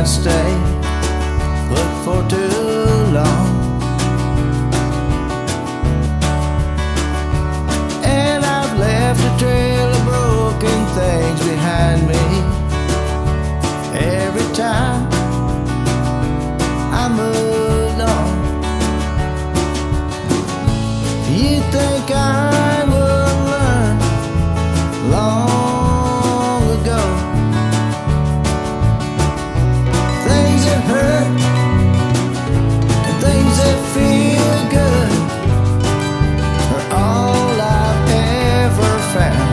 stay put for too long. And I've left a trail of broken things behind me every time I moved on. You think I would learn long ago? Things that hurt and things that feel good are all I've ever found.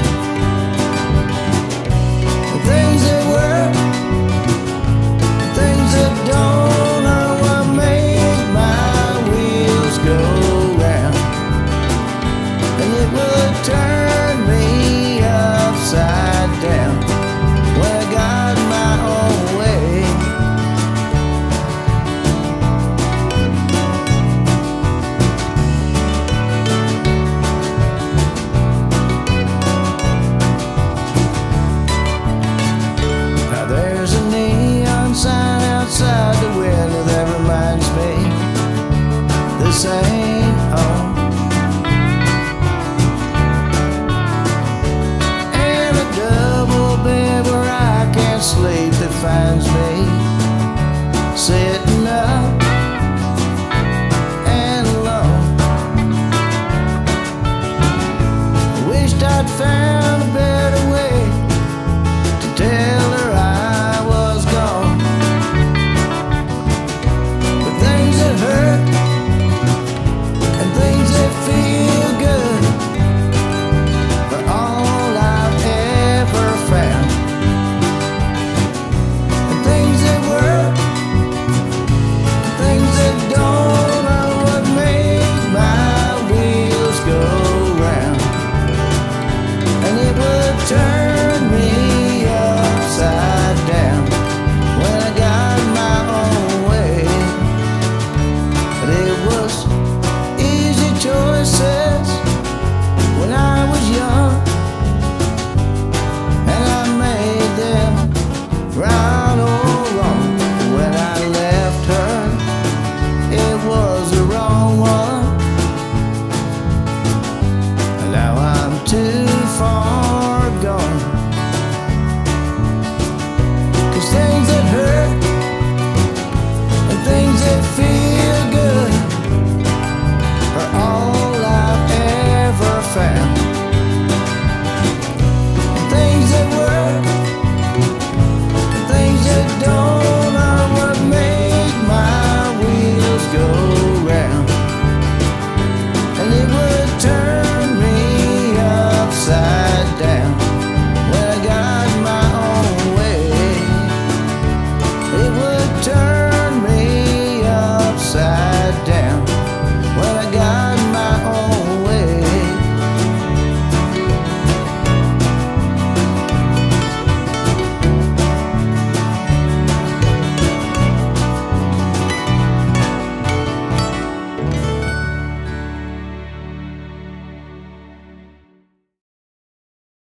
The things that work, the things that don't are what make my wheels go round. And it would turn me upside down when I got my own way. Now there's a neon sign outside the window that reminds me this ain't home. And a double bed where I can't sleep that finds me